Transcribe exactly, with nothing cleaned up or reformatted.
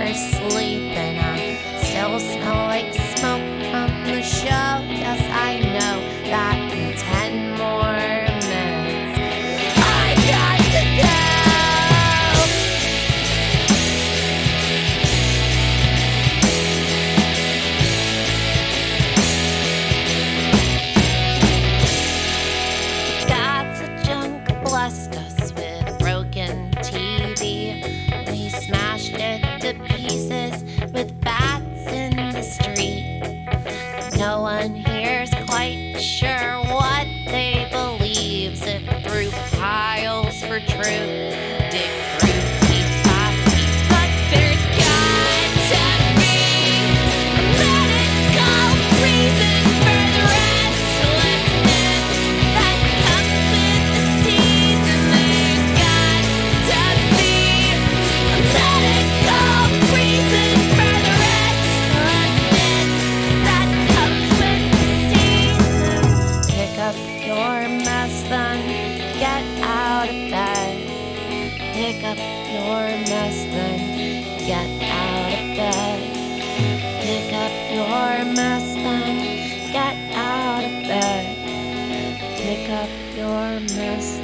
asleep, and I still smell like smoke from the show. Yes, I know that in ten more minutes I got to go. God's a junk blessed us with broken T V. We smashed it to pieces with bats in the street. No one here's quite sure what they believe. Sift through piles for truth, dig through piece by piece, but there's got to be a medical reason for the restlessness that comes with the season. There's got to be a medical reason for the restlessness that comes with the season. Pick up your mess, then get out of bed. Pick up your mess, then get out of bed. Pick up your mess, then get out of bed. Pick up your mess.